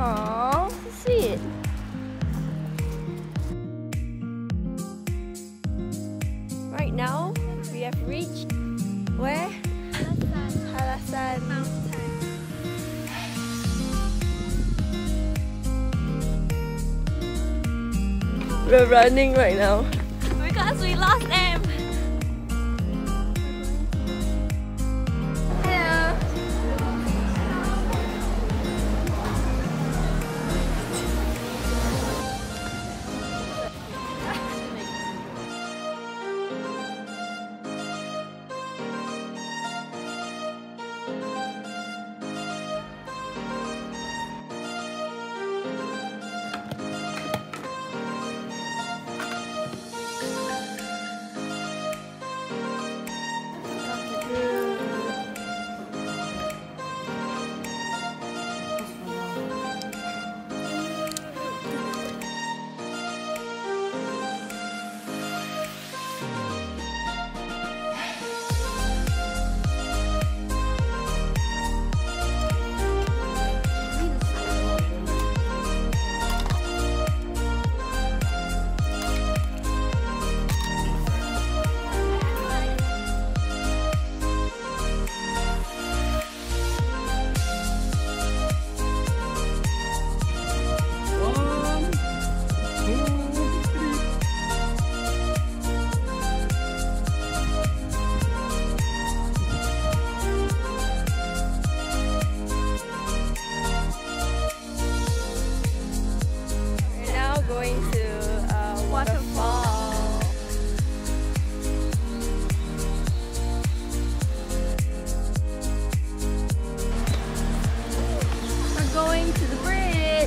Aww, so sweet. Right now, we have reached where? Halasan Mountain. We're running right now because we lost them. Going to a waterfall. We're going to the bridge.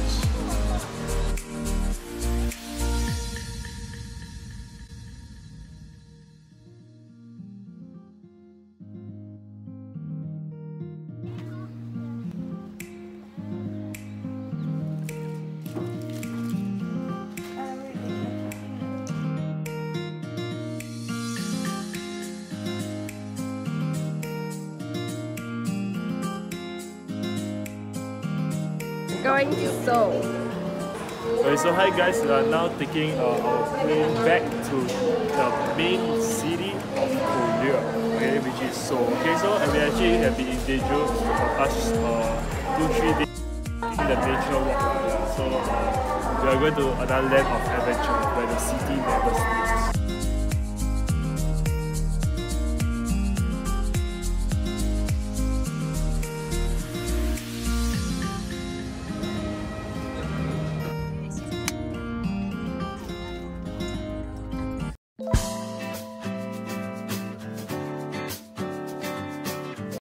Going to Seoul. Okay, so hi guys, we are now taking our plane back to the main city of Korea, okay, which is Seoul. Okay, so we actually have been in Jeju for past 2-3 days in the nature walk. So we are going to another land of adventure where the city never sleeps.